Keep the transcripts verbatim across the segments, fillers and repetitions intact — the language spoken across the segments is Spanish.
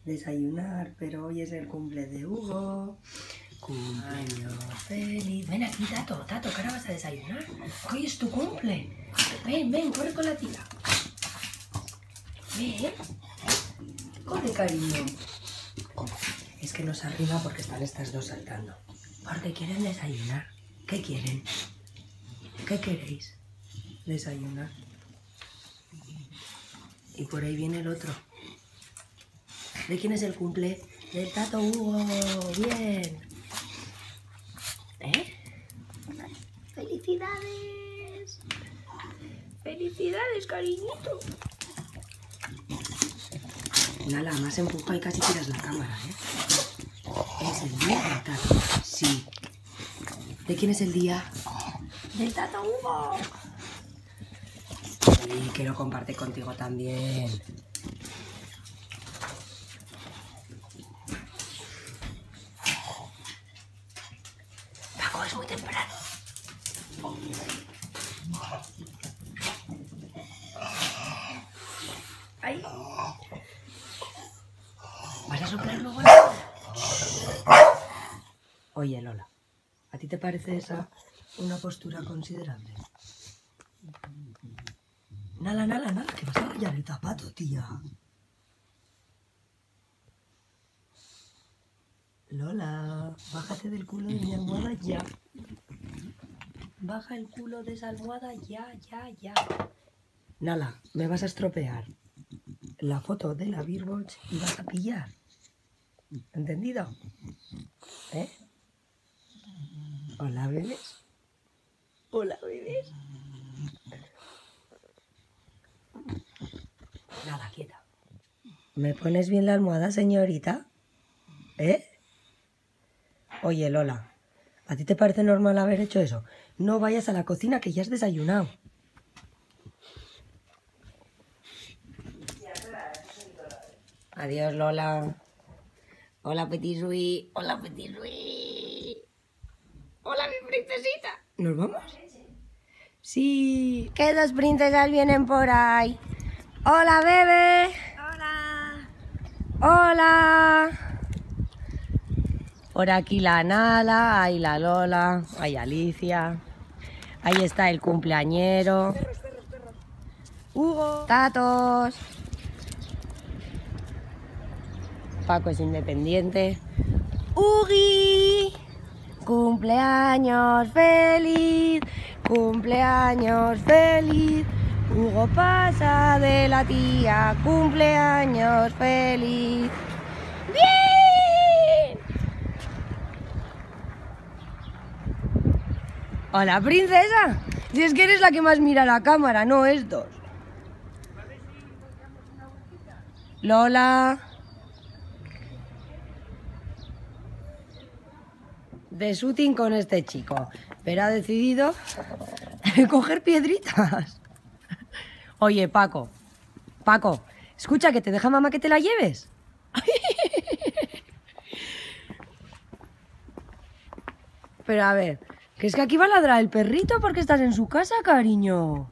desayunar, pero hoy es el cumple de Hugo. Cumpleaños feliz. Ven aquí, Tato, Tato, que ahora vas a desayunar. Que hoy es tu cumple. Ven, ven, corre con la tía. Ven. Corre, cariño. Es que nos arriba porque están estas dos saltando. Porque quieren desayunar. ¿Qué quieren? ¿Qué queréis? Desayunar. Y por ahí viene el otro. ¿De quién es el cumple? Del Tato Hugo. Bien. ¿Eh? ¡Felicidades! ¡Felicidades, cariñito! Nala, más empuja y casi tiras la cámara, ¿eh? ¿Es el día del Tato? Sí. ¿De quién es el día? ¡Del Tato Hugo! Sí, que lo comparte contigo también. Paco, es muy temprano. Ahí. ¿Vas a soplar luego? Oye, Lola, ¿a ti te parece esa una postura considerable? Nala, nala, nala, que vas a rayar el zapato, tía. Lola, bájate del culo de mi almohada ya. Baja el culo de esa almohada ya, ya, ya. Nala, me vas a estropear la foto de la Beerbox y vas a pillar. ¿Entendido? ¿Eh? Hola, bebés. Hola, bebés. Nada, quieta. ¿Me pones bien la almohada, señorita? ¿Eh? Oye, Lola, ¿a ti te parece normal haber hecho eso? No vayas a la cocina que ya has desayunado. Adiós, Lola. Hola, Petit Sui. Hola, Petit Sui. Hola, mi princesita. ¿Nos vamos? Sí. ¿Qué dos princesas vienen por ahí? Hola, bebé. Hola. Hola. Por aquí la Nala, ahí la Lola, ahí Alicia. Ahí está el cumpleañero. Perros, perros, perros. Hugo. Tatos. Paco es independiente. ¡Ugi! ¡Cumpleaños feliz! ¡Cumpleaños feliz! Hugo pasa de la tía. ¡Cumpleaños feliz! ¡Bien! Hola, princesa. Si es que eres la que más mira la cámara, no estos. Lola. De shooting con este chico, pero ha decidido coger piedritas. Oye, Paco, Paco, escucha, que te deja mamá que te la lleves. Pero a ver, que es que aquí va a ladrar el perrito porque estás en su casa, cariño.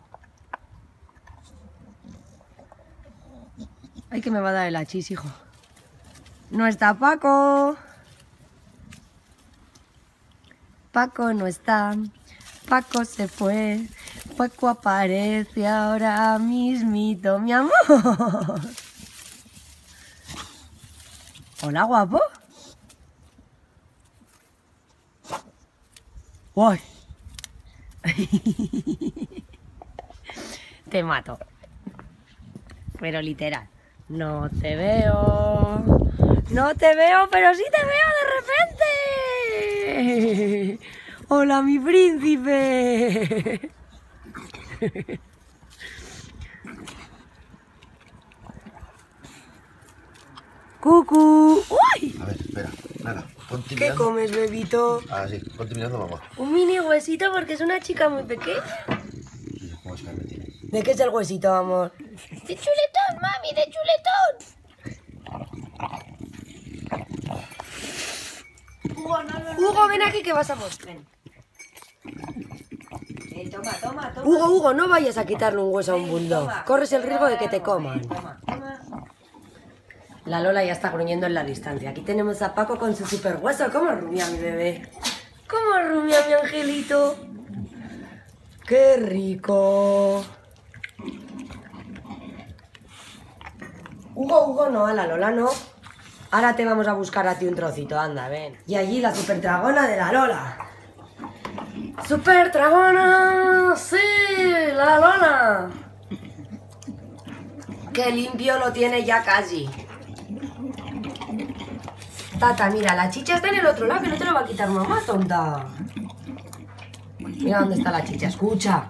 Ay, que me va a dar el hachís, hijo. No está Paco. Paco no está, Paco se fue, Paco aparece ahora mismito, mi amor. Hola, guapo. ¡Uy! Te mato. Pero literal, no te veo, no te veo, pero sí te veo de repente. ¡Hola, mi príncipe! ¡Cucú! ¡Uy! A ver, espera, nada, ponte ¿Qué mirando. comes, bebito? Ah, sí, ponte mirando a mamá. Un mini huesito porque es una chica muy pequeña. Sí, ¿cómo se me tiene? ¿De qué es el huesito, amor? De chuletón, mami, de chuletón. Hugo, no, no, no. Hugo, ven aquí que vas a vos. Ven. Eh, toma, toma, toma. Hugo, Hugo, no vayas a quitarle un hueso a un Ven, bulldog. toma. Corres el riesgo de que te Ven, coman. toma, toma. La Lola ya está gruñendo en la distancia. Aquí tenemos a Paco con su super hueso. ¿Cómo rumia mi bebé? ¿Cómo rumia mi angelito? ¡Qué rico! Hugo, Hugo no, a la Lola no. Ahora te vamos a buscar a ti un trocito, anda, ven. Y allí la super dragona de la Lola. ¡Super dragona! ¡Sí! ¡La Lola! ¡Qué limpio lo tiene ya casi! Tata, mira, la chicha está en el otro lado, que no te lo va a quitar mamá, tonta. Mira dónde está la chicha, escucha.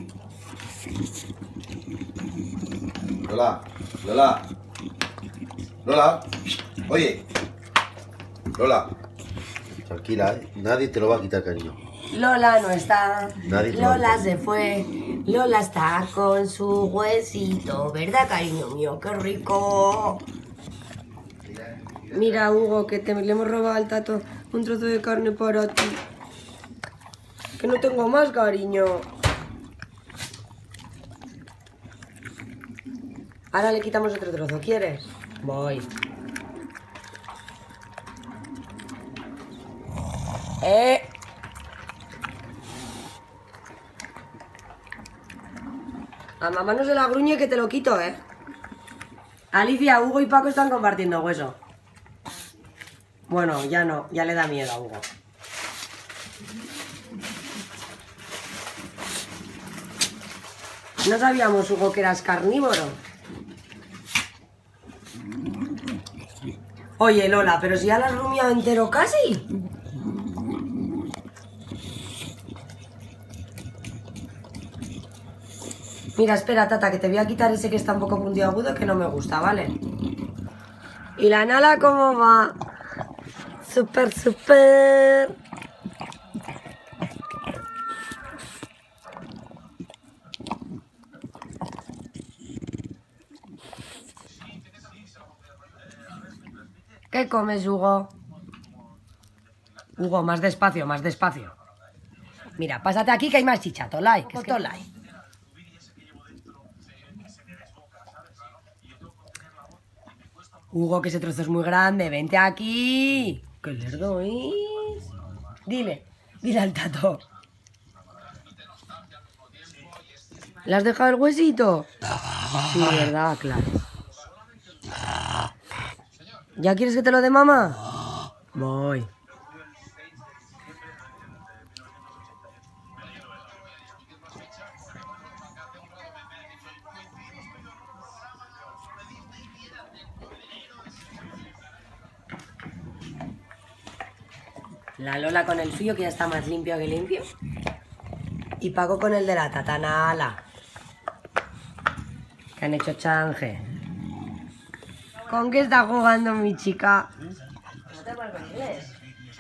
Lola, Lola. Lola. Oye. Lola. Tranquila, ¿eh? Nadie te lo va a quitar, cariño. Lola no está. Nadie te lo va a Lola quitar. se fue. Lola está con su huesito, ¿verdad, cariño mío? ¡Qué rico! Mira, Hugo, que te, le hemos robado al tato un trozo de carne para ti. Que no tengo más, cariño. Ahora le quitamos otro trozo, ¿quieres? Voy. ¡Eh! A mamá no se la gruñe que te lo quito, ¿eh? Alicia, Hugo y Paco están compartiendo hueso. Bueno, ya no, ya le da miedo a Hugo. No sabíamos, Hugo, que eras carnívoro. Oye, Lola, pero si ya la has rumiado entero casi. Mira, espera, Tata, que te voy a quitar ese que está un poco puntiagudo que no me gusta, ¿vale? ¿Y la Nala cómo va? Súper, súper. ¿Qué comes, Hugo? Hugo, más despacio, más despacio. Mira, pásate aquí que hay más chicha, Tolai, que es que Tolai. Hugo, que ese trozo es muy grande, vente aquí. ¡Qué lerdo es! Dile, dile al tato. ¿Le has dejado el huesito? Sí, verdad, claro. ¿Ya quieres que te lo dé mamá? Voy. La Lola con el suyo, que ya está más limpio que limpio. Y Paco con el de la tatanala. Que han hecho change. ¿Con qué está jugando mi chica? No te vuelvo inglés.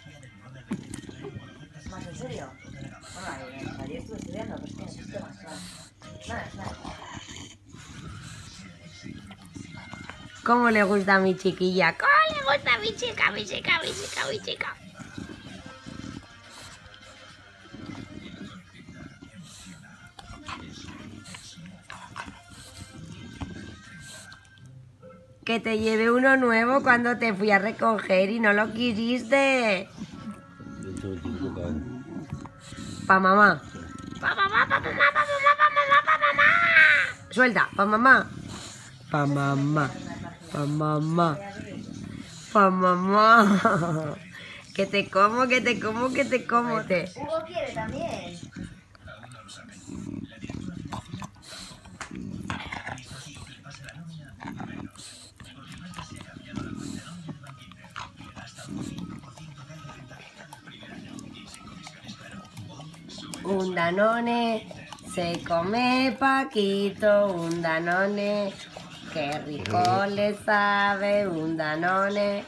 ¿Más en serio? Bueno, ayer estuve estudiando, pues tienes sistemas, claro. Nada, nada. ¿Cómo le gusta a mi chiquilla? ¿Cómo le gusta a mi chica, mi chica, mi chica, mi chica? Que te lleve uno nuevo cuando te fui a recoger y no lo quisiste. Pa' mamá. Pa' mamá, pa' mamá, pa' mamá, pa' mamá, pa' mamá. Suelta, pa' mamá. Pa' mamá, pa' mamá. Pa' mamá. Que te como, que te como, que te como. Te. Hugo quiere también. Un Danone se come Paquito, un Danone, qué rico le sabe un Danone.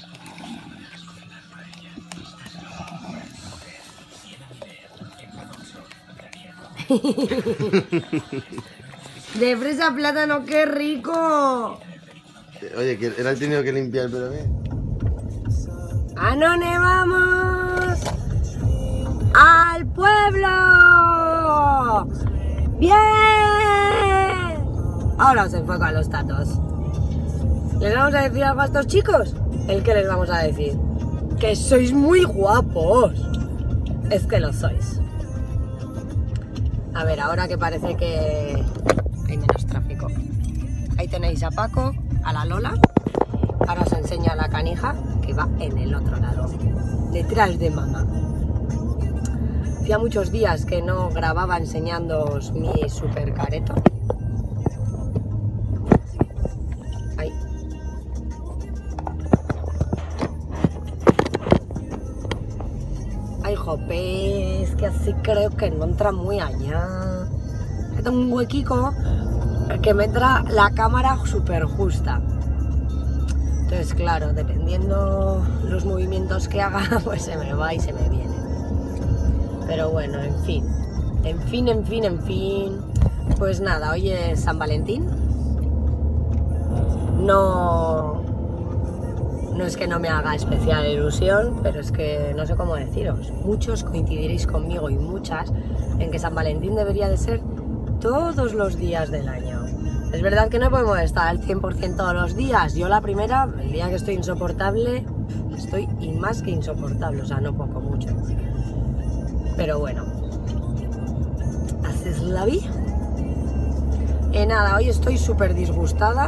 De fresa plátano, qué rico. Oye, que él ha tenido que limpiar, pero bien. ¿A dónde vamos? ¡Al pueblo! ¡Bien! Ahora se enfocan los tatos. ¿Les vamos a decir algo a estos chicos? ¿El qué les vamos a decir? ¡Que sois muy guapos! Es que lo sois. A ver, ahora que parece que hay menos tráfico. Ahí tenéis a Paco, a la Lola. Ahora os enseño a la canija, que va en el otro lado, detrás de mamá. Hacía muchos días que no grababa enseñándoos mi super careto. Ahí. Ay, jope, es que así creo que no entra muy allá. Que tengo un huequico que me entra la cámara súper justa. Entonces, claro, dependiendo los movimientos que haga, pues se me va y se me viene. Pero bueno, en fin, en fin, en fin, en fin. Pues nada, hoy es San Valentín. No, no es que no me haga especial ilusión, pero es que no sé cómo deciros. Muchos coincidiréis conmigo y muchas en que San Valentín debería de ser todos los días del año. Es verdad que no podemos estar al cien por cien todos los días. Yo la primera, el día que estoy insoportable, estoy y más que insoportable, o sea, no poco, mucho. Pero bueno, así es la vida. Y nada, hoy estoy súper disgustada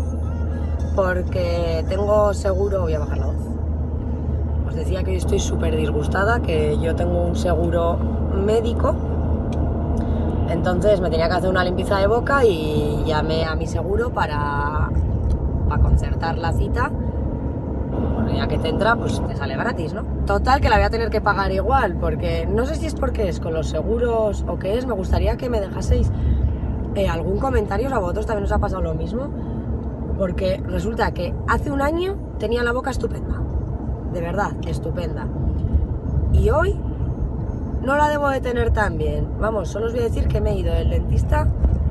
porque tengo seguro, voy a bajar la voz. Os decía que hoy estoy súper disgustada, que yo tengo un seguro médico. Entonces me tenía que hacer una limpieza de boca y llamé a mi seguro para, para concertar la cita. Bueno, ya que te entra, pues te sale gratis, ¿no? Total, que la voy a tener que pagar igual, porque no sé si es porque es con los seguros o qué es. Me gustaría que me dejaseis eh, algún comentario, a vosotros también os ha pasado lo mismo, porque resulta que hace un año tenía la boca estupenda, de verdad, estupenda. Y hoy no la debo de tener tan bien. Vamos, solo os voy a decir que me he ido del dentista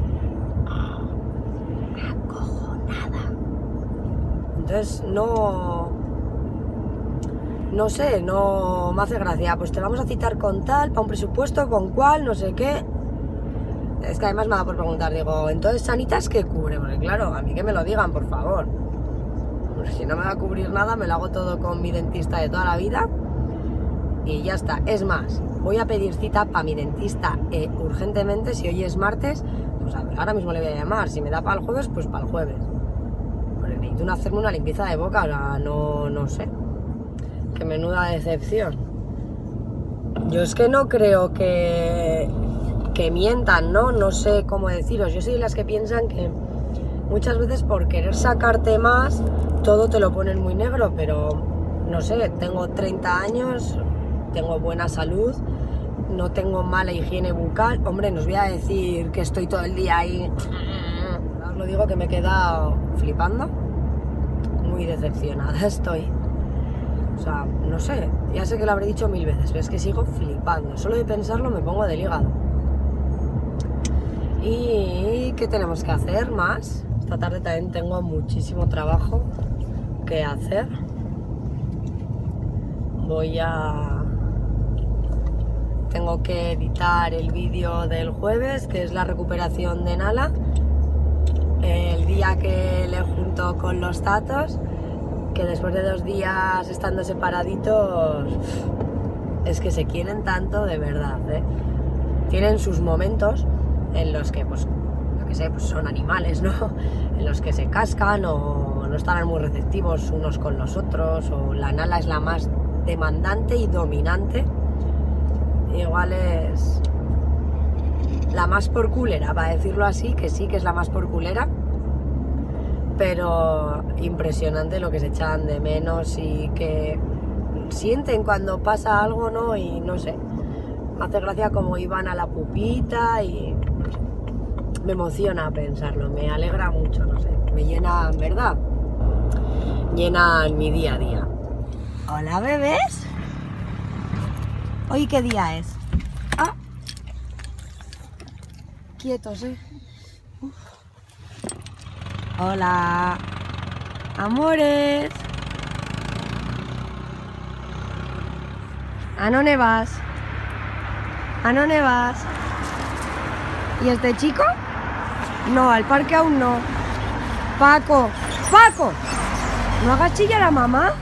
acojonada. Entonces no... No sé, no me hace gracia. Pues te vamos a citar con tal, para un presupuesto, con cuál, no sé qué. Es que además me da por preguntar, digo, entonces Sanitas, ¿qué cubre? Porque claro, a mí que me lo digan, por favor. Pues si no me va a cubrir nada, me lo hago todo con mi dentista de toda la vida. Y ya está. Es más, voy a pedir cita para mi dentista eh, urgentemente. Si hoy es martes, pues a ver, ahora mismo le voy a llamar. Si me da para el jueves, pues para el jueves. Porque necesito una, hacerme una limpieza de boca, o sea, no, no sé. Qué menuda decepción. Yo es que no creo que, que mientan, ¿no? No sé cómo deciros. Yo soy de las que piensan que muchas veces por querer sacarte más, todo te lo ponen muy negro, pero no sé, tengo treinta años, tengo buena salud, no tengo mala higiene bucal. Hombre, no os voy a decir que estoy todo el día ahí. Os lo digo que me he quedado flipando. Muy decepcionada estoy. O sea, no sé, ya sé que lo habré dicho mil veces, pero es que sigo flipando. Solo de pensarlo me pongo del hígado. ¿Y qué tenemos que hacer más? Esta tarde también tengo muchísimo trabajo que hacer. Voy a... Tengo que editar el vídeo del jueves, que es la recuperación de Nala. El día que le junto con los tatos, que después de dos días estando separaditos, es que se quieren tanto, de verdad, ¿eh? Tienen sus momentos en los que, pues, lo que sé, pues son animales, ¿no? En los que se cascan o no estarán muy receptivos unos con los otros, o la Nala es la más demandante y dominante. Igual es la más porculera, para decirlo así, que sí que es la más porculera, pero impresionante lo que se echan de menos y que sienten cuando pasa algo, ¿no? Y no sé, me hace gracia como iban a la pupita y me emociona pensarlo, me alegra mucho, no sé, me llena, en verdad, llena mi día a día. Hola, bebés. ¿Hoy qué día es? Ah, quietos, ¿eh? Uf. Hola, amores. ¿A dónde vas? ¿A dónde vas? ¿Y este chico? No, al parque aún no. Paco, ¡Paco! ¿No hagas chillar a mamá?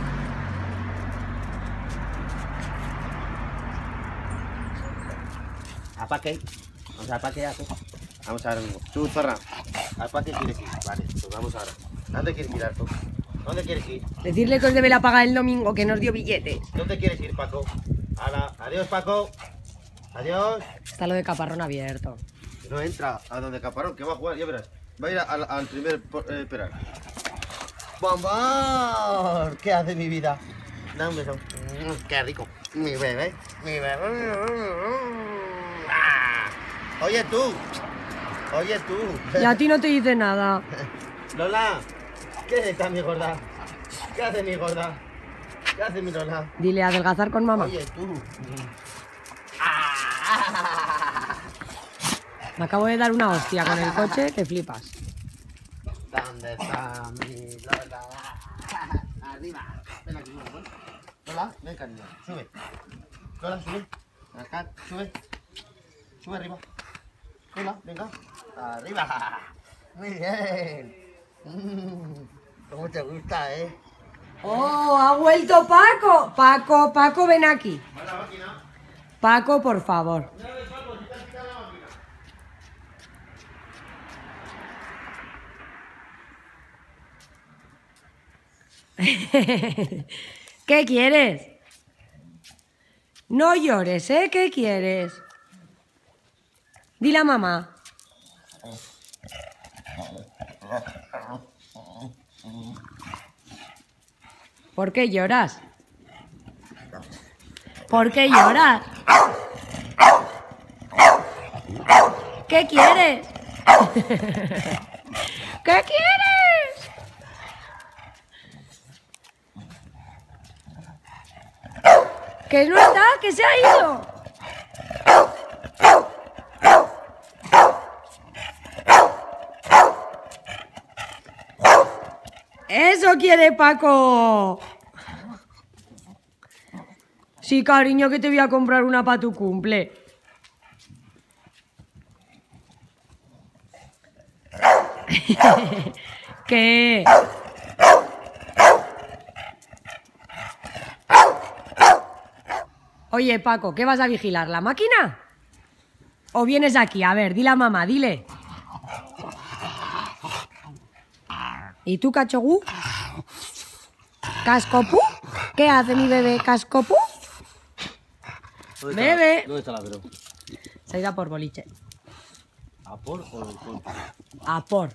¿Apa qué? Vamos a ¿para qué haces? Vamos ahora mismo. Tú, zorra. ¿Apa qué quieres ir? Vale, pues vamos ahora. ¿Dónde quieres ir, Arto? ¿Dónde quieres ir? Decirle que os debe la paga el domingo, que nos dio billetes. ¿Dónde quieres ir, Paco? Hala, adiós, Paco. Adiós. Está lo de Caparrón abierto. No entra a donde Caparrón, que va a jugar, ya verás. Va a ir al, al primer eh, penal. ¡Bombón! ¿Qué hace mi vida? Da un beso. Mm, ¡Qué rico! Mi bebé, mi bebé. ¡Ah! Oye tú, oye tú. Y a ti no te dice nada. Lola, ¿qué está mi gorda? ¿Qué hace mi gorda? ¿Qué hace mi Lola? Dile, adelgazar con mamá. Oye tú. Me acabo de dar una hostia con el coche, te flipas. ¿Dónde está mi Lola? Arriba. Ven aquí, Lola. Lola, ven, cariño. Sube. Lola, sube. Acá, sube. Sube arriba. Lola, venga. Arriba. Muy bien. Mm, ¿Cómo te gusta, eh? ¡Oh, ha vuelto Paco! Paco, Paco, ven aquí. Paco, por favor. ¿Qué quieres? No llores, ¿eh? ¿Qué quieres? Dile a mamá. ¿Por qué lloras? ¿Por qué lloras? ¿Qué quieres? ¿Qué quieres? Que no está, que se ha ido. Eso quiere Paco. Sí, cariño, que te voy a comprar una para tu cumple. ¿Qué? Oye, Paco, ¿qué vas a vigilar? ¿La máquina? ¿O vienes aquí? A ver, dile a mamá, dile. ¿Y tú, cachogú? ¿Cascopú? ¿Qué hace mi bebé, Cascopú? ¿Dónde Bebe. Está, ¿Dónde está la Vero? Se ha ido a por boliche. ¿A por o del contra? A por.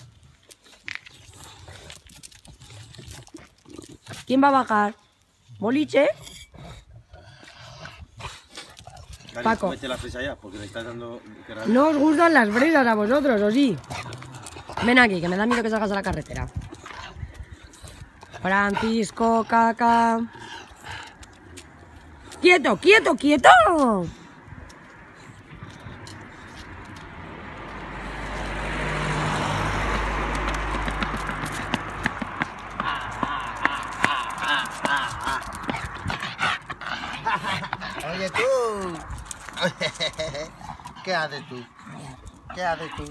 ¿Quién va a bajar? ¿Boliche? Cari, Paco. Mete la fresa ya, porque le estás dando... ¿No os gustan las fresas a vosotros, o sí? Ven aquí, que me da miedo que salgas a la carretera. Francisco, caca. ¡Quieto, quieto, quieto! Oye tú. ¿Qué haces tú? ¿Qué haces tú?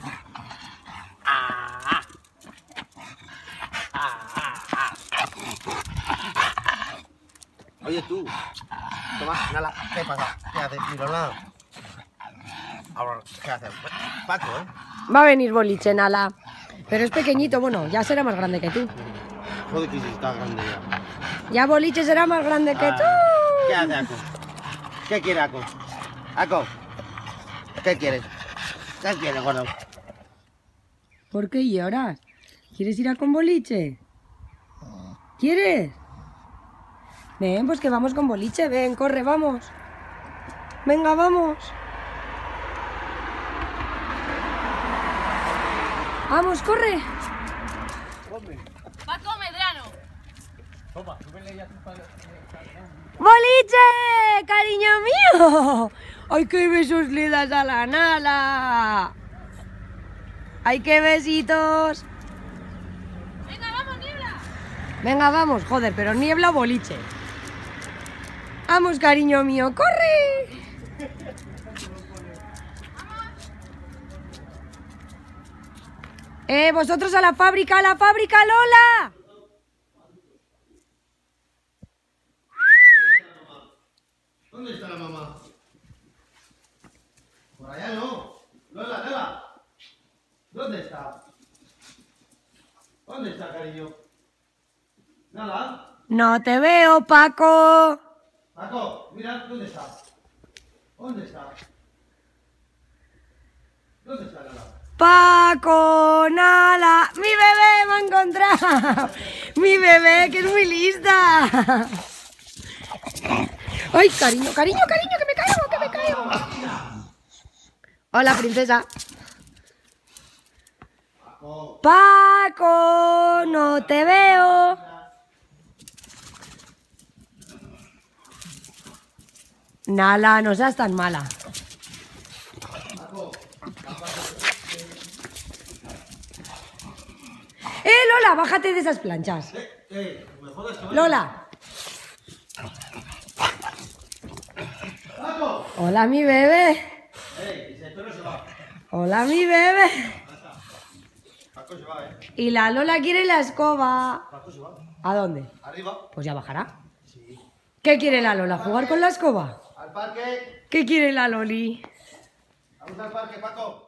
Oye tú. Toma, Nala, ¿qué pasa? ¿Qué haces? Mírala. Ahora, ¿qué haces? Paco, ¿eh? Va a venir boliche, Nala. Pero es pequeñito, bueno, ya será más grande que tú. Joder, que sí está grande ya. Ya boliche será más grande que tú. ¿Qué hace Aco? ¿Qué quiere Aco? Aco, ¿qué quieres? ¿Qué quieres, gordo? ¿Por qué lloras? ¿Quieres ir a con boliche? ¿Quieres? Ven, pues que vamos con boliche. Ven, corre, vamos. Venga, vamos. Vamos, corre. Paco Medrano. ¡Boliche! ¡Cariño mío! ¡Ay, qué besos le das a la Nala! ¡Ay, qué besitos! Venga, vamos, Niebla. Venga, vamos, joder, pero niebla o boliche. Vamos, cariño mío, corre. Eh, vosotros a la fábrica, a la fábrica, Lola. ¿Dónde está la mamá? Por allá no. Lola, Lola. ¿Dónde está? ¿Dónde está, cariño? Nada. No te veo, Paco. Paco, mira, ¿dónde está? ¿Dónde está? ¿Dónde está Lola? Paco, Nala. Mi bebé me ha encontrado. Mi bebé, que es muy lista. Ay, cariño, cariño, cariño, que me caigo, que me caigo. Hola, princesa. Paco, no te veo. Nala, no seas tan mala. Eh, Lola, bájate de esas planchas. Eh, ¿me jodas, que Lola. Paco. Hola, mi bebé. Eh, ese perro se va. Hola, mi bebé. Paco se va, eh. Y la Lola quiere la escoba. Paco se va. ¿A dónde? Arriba. Pues ya bajará. Sí. ¿Qué quiere la Lola? ¿Jugar con la escoba? Al parque. ¿Qué quiere la Loli? Vamos al parque, Paco.